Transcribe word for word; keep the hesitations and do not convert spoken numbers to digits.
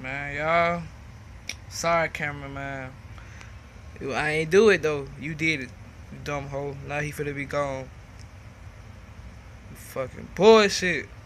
Man, y'all. Sorry, cameraman. I ain't do it though. You did it. You dumb hoe. Now he finna be gone. You fucking bullshit.